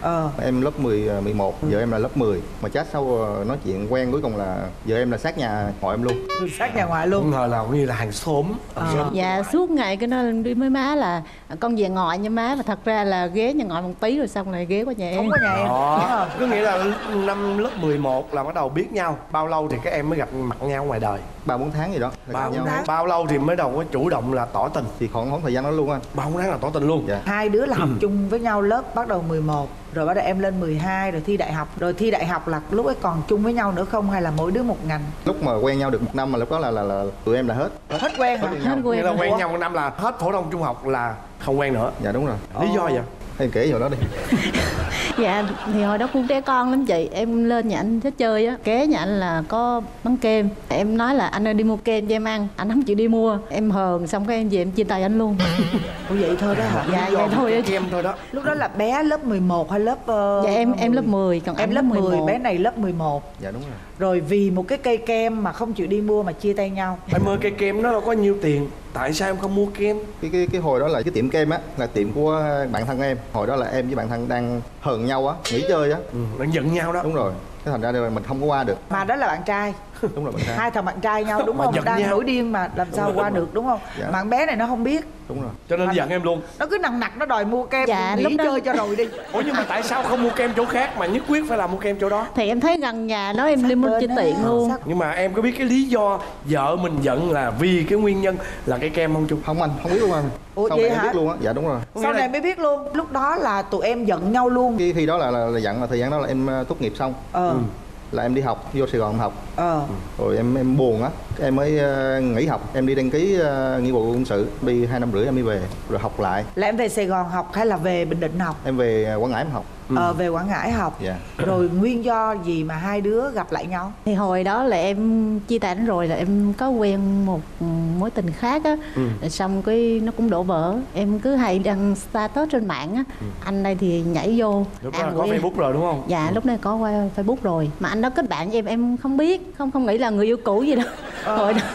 Em lớp 11, vợ em là lớp 10. Mà chat sau nói chuyện quen, cuối cùng là vợ em là sát nhà ngoại em luôn. Sát nhà ngoại luôn. Không ngờ là như là hàng xóm. Dạ, suốt ngày cái nó đi với má là con về ngoại nha má, mà thật ra là ghé nhà ngoại một tí rồi xong rồi ghé qua nhà em. Không có nhà em. Đó. Có nghĩa là năm lớp 11 là bắt đầu biết nhau. Bao lâu thì các em mới gặp mặt nhau ngoài đời? 3-4 tháng gì đó. 3-4 tháng. Bao lâu thì mới đầu có chủ động là tỏ tình? Thì khoảng thời gian đó luôn anh. 3-4 tháng là tỏ tình luôn. Dạ. Hai đứa là học chung với nhau lớp bắt đầu 11, rồi bắt đầu em lên 12 rồi thi đại học. Rồi thi đại học là lúc ấy còn chung với nhau nữa không, hay là mỗi đứa một ngành? Lúc mà quen nhau được 1 năm mà lúc đó là tụi em là hết Quen hả? Hết Nghĩa là quen nhau 1 năm là hết phổ thông trung học là không quen nữa. Dạ đúng rồi. Lý do vậy? Em kể vào đó đi. Dạ thì hồi đó cũng trẻ con lắm chị. Em lên nhà anh thích chơi á, kế nhà anh là có bánh kem. Em nói là anh ơi đi mua kem cho em ăn, anh không chịu đi mua. Em hờn xong cái em về em chia tay anh luôn. Ủa vậy thôi đó hả? Dạ vậy thôi. Kem thôi đó. Lúc đó là bé lớp 11 hay lớp Dạ em lớp 10, còn em lớp 10, bé này lớp 11. Dạ đúng rồi. Rồi vì một cái cây kem mà không chịu đi mua mà chia tay nhau. Em ơi, cây kem nó đâu có nhiêu tiền, tại sao em không mua kem? Cái hồi đó là cái tiệm kem á, là tiệm của bạn thân em. Hồi đó là em với bạn thân đang hờn nhau á, nghỉ chơi á. Đang giận nhau đó. Đúng rồi. Cái thành ra là mình không có qua được. Mà đó là bạn trai. Đúng rồi, bạn trai. Hai thằng bạn trai nhau đúng không? Đang nhau. nổi điên mà làm sao qua được đúng không? Dạ. Bạn bé này nó không biết. Đúng rồi. Cho nên giận em luôn. Nó cứ nằng nặc nó đòi mua kem. Dạ, nghỉ lúc đó... chơi cho rồi đi. Ủa nhưng mà tại sao không mua kem chỗ khác mà nhất quyết phải là mua kem chỗ đó? Thì em thấy gần nhà đó em đi mua cho tiện luôn. Nhưng mà em có biết cái lý do vợ mình giận là vì cái nguyên nhân là cái kem không Trung? Không anh, không biết luôn anh. Ủa sau vậy này hả? em biết luôn á. Dạ đúng rồi. Sau này mới biết luôn. Lúc đó là tụi em giận nhau luôn. Khi đó là giận, là thời gian đó là em tốt nghiệp xong. Là em đi học, vô Sài Gòn em học. Rồi em buồn á, em mới nghỉ học, em đi đăng ký nghĩa vụ quân sự, đi 2 năm rưỡi em đi về rồi học lại. Là em về Sài Gòn học hay là về Bình Định học? Em về Quảng Ngãi em học. Về Quảng Ngãi học. Dạ. Rồi nguyên do gì mà hai đứa gặp lại nhau? Thì hồi đó là em chia tay anh rồi, là em có quen một mối tình khác á. Xong cái nó cũng đổ vỡ. Em cứ hay đăng status trên mạng á. Anh đây thì nhảy vô. Lúc đó có Facebook rồi đúng không? Dạ lúc này có qua Facebook rồi. Mà anh đó kết bạn với em không biết, không nghĩ là người yêu cũ gì đâu. Hồi đó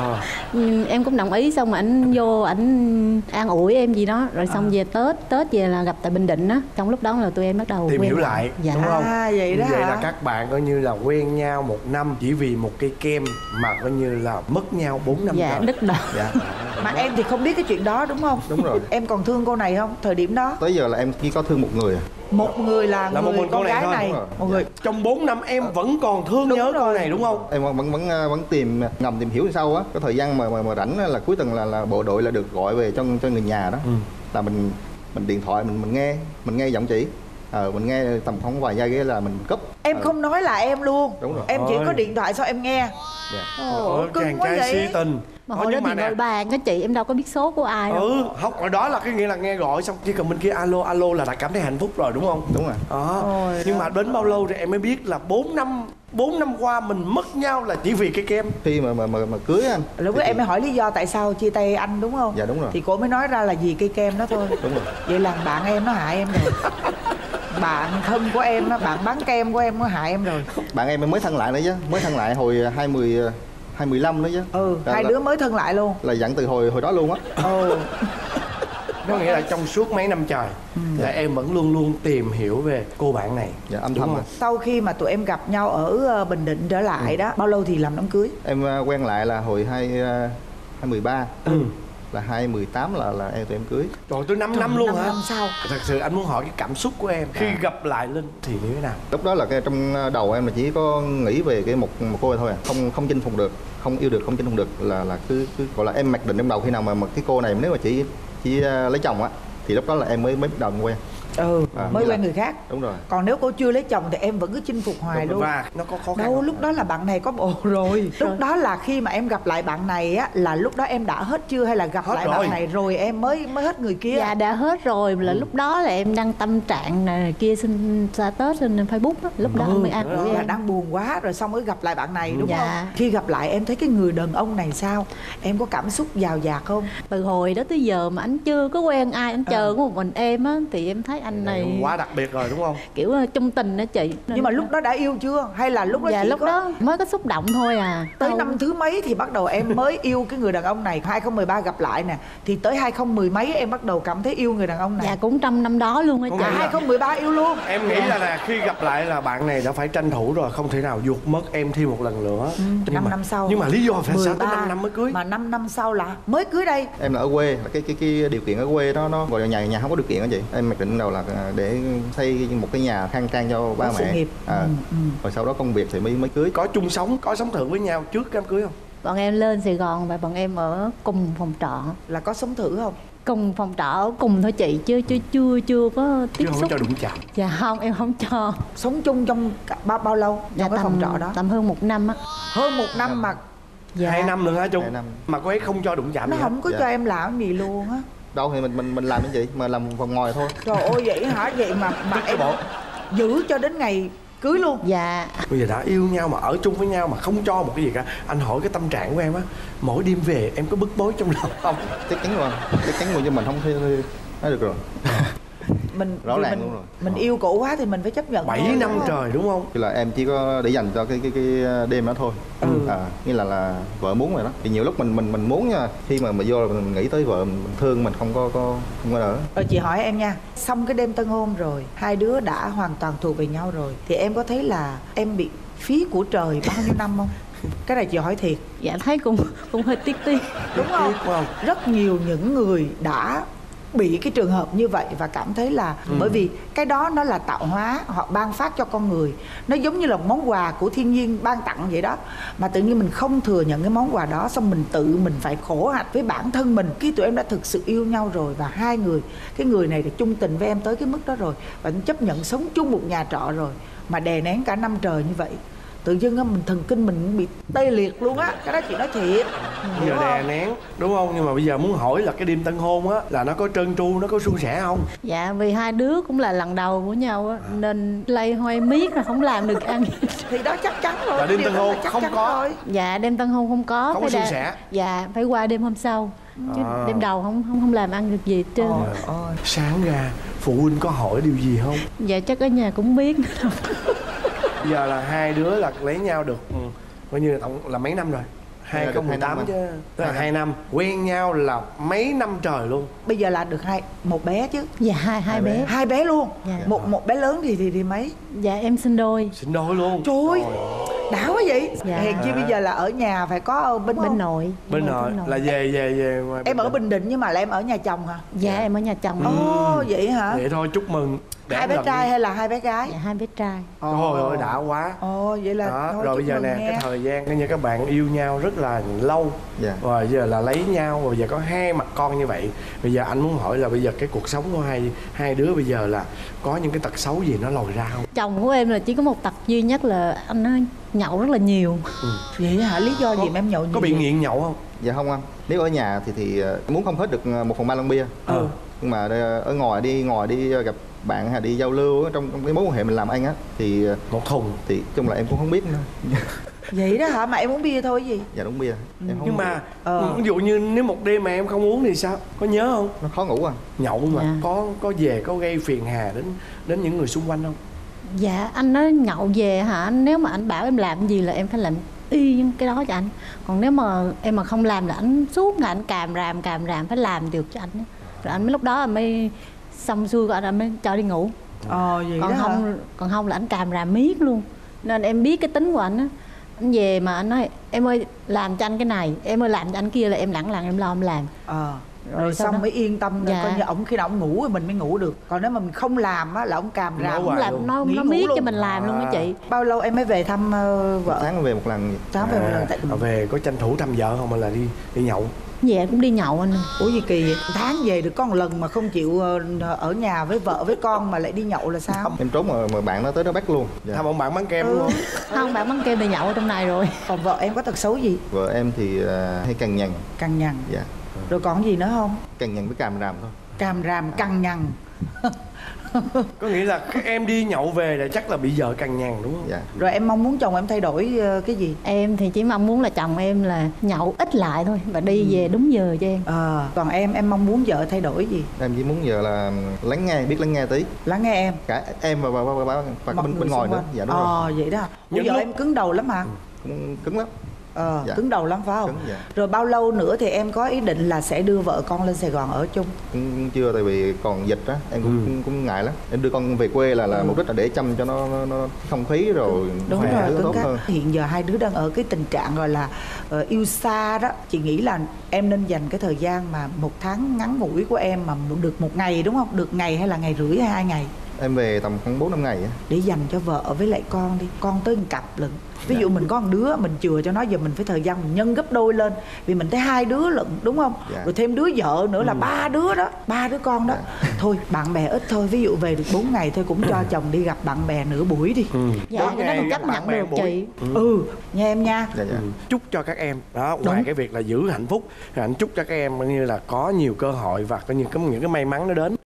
em cũng đồng ý, xong mà anh vô ảnh an ủi em gì đó. Rồi xong về Tết về là gặp tại Bình Định á. Trong lúc đó là tụi em bắt đầu tìm quen hiểu lại dạ. Đúng không? Vậy đó Vậy hả? là các bạn coi như là quen nhau 1 năm chỉ vì một cây kem mà coi như là mất nhau 4 năm dạ, trời. đứt đầu. Dạ. Mà em thì không biết cái chuyện đó đúng không? Đúng rồi. Em còn thương cô này không? Thời điểm đó Tới giờ là em chỉ có thương một người. Một người là một người mình con cô này gái thôi. này. Một người. Trong 4 năm em vẫn còn thương nhớ cô này đúng không? Em vẫn ngầm tìm hiểu sau á. Cái thời gian mà rảnh là cuối tuần là bộ đội là được gọi về cho người nhà đó. Là mình điện thoại mình nghe giọng chỉ. Mình nghe tầm khoảng vài giây cái là mình cúp. Em không nói là em luôn. Đúng rồi. Em chỉ có điện thoại sao em nghe. Chàng trai si tình. Mà hồi đó thì ngồi bàn á chị, em đâu có biết số của ai đâu. Không, hồi đó là cái nghĩa là nghe gọi xong chỉ cần bên kia alo là đã cảm thấy hạnh phúc rồi đúng không? Đúng rồi. Nhưng mà đến bao lâu thì em mới biết là 4 năm qua mình mất nhau là chỉ vì cái kem. Khi mà cưới anh, lúc đó em mới hỏi lý do tại sao chia tay anh đúng không? Dạ đúng rồi. Thì cô mới nói ra là vì cây kem đó thôi. Đúng rồi. Vậy là bạn em nó hại em rồi. Bạn thân của em đó, bạn bán kem của em nó hại em rồi. Bạn em mới thân lại nữa chứ, mới thân lại hồi 2015 nữa chứ. Hai đứa mới thân lại luôn. Là giận từ hồi đó luôn á. Có nghĩa là trong suốt mấy năm trời là em vẫn luôn tìm hiểu về cô bạn này. Dạ, âm thầm. Sau khi mà tụi em gặp nhau ở Bình Định trở lại đó, bao lâu thì làm đám cưới? Em quen lại là hồi 2013. Là 2018 là tụi em cưới. Trời, tới 5 năm luôn hả? 5 năm sau. Thật sự anh muốn hỏi cái cảm xúc của em khi gặp lại Linh thì như thế nào? Lúc đó là trong đầu em là chỉ có nghĩ về cái một cô thôi à, không chinh phục được, không yêu được, không chinh phục được, là cứ gọi là em mặc định trong đầu khi nào mà cái cô này nếu mà chỉ lấy chồng á thì lúc đó là em mới bắt đầu quen. Mới quen người khác. Đúng rồi. Còn nếu cô chưa lấy chồng thì em vẫn cứ chinh phục hoài luôn. Và nó có khó khăn đâu không? Lúc đó là bạn này có bồ rồi. Lúc đó là khi mà em gặp lại bạn này á, là lúc đó em đã hết chưa, hay là gặp lại bạn này rồi em mới hết người kia? Dạ đã hết rồi, là lúc đó là em đăng tâm trạng này kia xin status trên Facebook á, lúc đó mới an ủi là em. đang buồn quá rồi xong mới gặp lại bạn này đúng không? Khi gặp lại em thấy cái người đàn ông này sao? Em có cảm xúc dào dạt không? Từ hồi đó tới giờ mà anh chưa có quen ai, anh chờ có một mình em á, thì em thấy anh này quá đặc biệt rồi đúng không? kiểu chung tình đó chị. Nhưng mà lúc đó đã yêu chưa hay là lúc đó dạ chỉ lúc có... đó mới có xúc động thôi à. Tới năm thứ mấy thì bắt đầu em mới yêu cái người đàn ông này? 2013 gặp lại nè, thì tới 2010 mấy em bắt đầu cảm thấy yêu người đàn ông này? Dạ cũng trong năm đó luôn á chị. 2013 yêu luôn. Em nghĩ là khi gặp lại là bạn này đã phải tranh thủ rồi, không thể nào vụt mất em thêm một lần nữa. 5 năm sau. Nhưng mà lý do phải sao 13, tới 5 năm mới cưới? Mà 5 năm sau là mới cưới đây. Em là ở quê, cái điều kiện ở quê nó gọi là nhà không có điều kiện đó chị. Em mặc định đầu là để xây một cái nhà khang trang cho ba mẹ. Sự nghiệp. Rồi sau đó công việc thì mới cưới. Có chung sống, có sống thử với nhau trước đám cưới không? Bọn em lên Sài Gòn và bọn em ở cùng phòng trọ. Là có sống thử không? Cùng phòng trọ ở cùng thôi chị, chưa có tiếp chứ xúc. không cho đụng chạm. Dạ không, em không cho. Sống chung trong bao lâu trong cái phòng trọ đó? Tầm hơn 1 năm á. Hơn 1 năm mà. Dạ. 2 năm nữa hả Trung? 2 năm. Mà cô ấy không cho đụng chạm Nó gì không có cho em làm gì luôn á. Đâu thì mình làm cái gì mà làm phần ngoài thôi. Trời ơi vậy hả? Vậy mà em giữ cho đến ngày cưới luôn? Dạ. Bây giờ đã yêu nhau mà ở chung với nhau mà không cho một cái gì cả. Anh hỏi cái tâm trạng của em á, mỗi đêm về em có bức bối trong lòng không? Chắc chắn luôn, chắc chắn luôn, chứ mình không thể nói được rồi. Mình rõ ràng luôn rồi. Mình yêu cổ quá thì mình phải chấp nhận. 7 năm trời đúng không? Chứ là em chỉ có để dành cho cái đêm đó thôi. Nghĩa là vợ muốn rồi đó. Thì nhiều lúc mình muốn nha, khi mà vô là mình nghĩ tới vợ, mình thương, mình không có đỡ. Rồi chị hỏi em nha, xong cái đêm tân hôn rồi, hai đứa đã hoàn toàn thuộc về nhau rồi, thì em có thấy là em bị phí của trời bao nhiêu năm không? Cái này chị hỏi thiệt. Dạ thấy cũng hơi tiếc. Đúng không? Rất nhiều những người đã bị cái trường hợp như vậy và cảm thấy là bởi vì cái đó nó là tạo hóa hoặc ban phát cho con người, nó giống như là một món quà của thiên nhiên ban tặng vậy đó, mà tự nhiên mình không thừa nhận cái món quà đó, xong mình phải khổ hạch với bản thân mình. Khi tụi em đã thực sự yêu nhau rồi và hai người, cái người này đã chung tình với em tới cái mức đó rồi và chấp nhận sống chung một nhà trọ rồi, mà đè nén cả năm trời như vậy, tự dưng á mình thần kinh mình bị tê liệt luôn á. Cái đó chị nói thiệt. Giờ đè nén đúng không? Nhưng mà bây giờ muốn hỏi là cái đêm tân hôn á là nó có trơn tru, nó có suôn sẻ không? Dạ vì hai đứa cũng là lần đầu của nhau á, nên lây hoay miết là không làm được ăn. Thì đó chắc chắn rồi. Và đêm tân hôn không có rồi. Dạ đêm tân hôn không có. Không có suôn sẻ. Dạ phải qua đêm hôm sau. Chứ đêm đầu không làm ăn được gì hết trơn. Sáng ra phụ huynh có hỏi điều gì không? Dạ chắc ở nhà cũng biết. Bây giờ là hai đứa là lấy nhau được coi như là tổng là mấy năm rồi? 2018 chứ. Tức là 2 năm. Quen nhau là mấy năm trời luôn. Bây giờ là được một bé chứ? Dạ hai bé. Hai bé luôn. Dạ. Một bé lớn thì mấy? Dạ em sinh đôi. Sinh đôi luôn. Trời ơi, đã quá vậy. Dạ. Hèn chi bây giờ là ở nhà phải có bên nội. Bên nội là về ngoài. Em ở Bình Định nhưng mà là em ở nhà chồng hả? Dạ em ở nhà chồng. Ồ vậy hả? Vậy thôi chúc mừng. Hai bé trai hay là hai bé gái? Dạ hai bé trai. Trời ơi đã quá. Ồ vậy là đó, thôi, rồi bây giờ nè nghe. cái thời gian coi như các bạn yêu nhau rất là lâu. Dạ. Rồi giờ là lấy nhau rồi giờ có 2 mặt con như vậy. Bây giờ anh muốn hỏi là bây giờ cái cuộc sống của hai đứa bây giờ là có những cái tật xấu gì nó lòi ra không? Chồng của em là chỉ có một tật duy nhất là anh ấy nhậu rất là nhiều. Vậy hả? Lý do gì mà em nhậu nhiều? Có bị nghiện nhậu không? Dạ không anh. Nếu ở nhà thì muốn không hết được 1/3 lon bia. Nhưng mà ở ngoài đi gặp bạn hay đi giao lưu trong cái mối quan hệ mình làm ăn á thì một thùng thì chung là em cũng không biết nữa. Vậy đó hả? Mà em uống bia thôi gì? Dạ uống bia. Em không nhưng mà ví dụ như nếu một đêm mà em không uống thì sao? Có nhớ không? nó khó ngủ à. Nhậu mà có về có gây phiền hà đến những người xung quanh không? Dạ anh nói nhậu về hả? Nếu mà anh bảo em làm gì là em phải làm y cái đó cho anh. Còn nếu mà em mà không làm là anh suốt ngày anh càm ràm phải làm được cho anh. Rồi anh mới lúc đó mới xong xuôi của anh mới cho đi ngủ. Vậy còn không là anh càm ràm miết luôn. Nên em biết cái tính của anh á. Anh về mà anh nói em ơi làm cho anh cái này, em ơi làm cho anh kia, là em lẳng lặng em lo em làm. Rồi xong đó mới yên tâm. Coi như ổng khi nào ổng ngủ thì mình mới ngủ được. Còn nếu mà mình không làm á là ổng càm ràm, nó miết cho mình làm luôn á chị. Bao lâu em mới về thăm vợ? Tháng về một lần. Tháng về một lần. Về có tranh thủ thăm vợ không mà là đi nhậu? Dạ cũng đi nhậu anh. Ủa gì kỳ vậy? Tháng về được có một lần mà không chịu ở nhà với vợ với con mà lại đi nhậu là sao? Em trốn mà bạn nó tới đó bắt luôn. Thăm ông bạn bán kem luôn. Không, bạn bán kem thì nhậu ở trong này rồi. Còn vợ em có tật xấu gì? Vợ em thì hay cằn nhằn. Cằn nhằn. Dạ. Rồi còn gì nữa không? Cằn nhằn với càm ràm thôi. Càm ràm cằn nhằn. Có nghĩa là các em đi nhậu về là chắc là bị vợ cằn nhằn đúng không? Dạ. Rồi em mong muốn chồng em thay đổi cái gì? Em thì chỉ mong muốn là chồng em là nhậu ít lại thôi và đi về đúng giờ cho em. Còn em mong muốn vợ thay đổi gì? Em chỉ muốn vợ là lắng nghe, biết lắng nghe tí. Lắng nghe em. Cả em và bên ngoài nữa. Dạ đúng rồi. Vậy đó. Ủa vợ em cứng đầu lắm hả? Cũng cứng lắm. Dạ. Cứng đầu lắm phải không? Cứng, dạ. Rồi bao lâu nữa thì em có ý định là sẽ đưa vợ con lên Sài Gòn ở chung? Cũng chưa, tại vì còn dịch á, em cũng ngại lắm. Em đưa con về quê là mục đích là để chăm cho nó không khí rồi đúng rồi, tốt hơn. Hiện giờ hai đứa đang ở cái tình trạng gọi là yêu xa đó. Chị nghĩ là em nên dành cái thời gian mà 1 tháng ngắn ngủi của em mà được 1 ngày đúng không? Được ngày hay là ngày rưỡi hay 2 ngày? Em về tầm khoảng 4-5 ngày á. Để dành cho vợ với lại con đi. Con tới 1 cặp lận. Ví dụ mình có 1 đứa mình chừa cho nó, giờ mình phải thời gian mình nhân gấp đôi lên vì mình tới 2 đứa lận đúng không? Dạ. Rồi thêm đứa vợ nữa là 3 đứa đó, 3 đứa con đó. Thôi bạn bè ít thôi, ví dụ về được 4 ngày thôi cũng cho chồng đi gặp bạn bè nửa buổi đi. Dạ cái đó mình chấp nhận được chị. Nha em nha. Chúc cho các em đó, ngoài cái việc là giữ hạnh phúc, anh chúc cho các em như là có nhiều cơ hội và có những cái may mắn nó đến.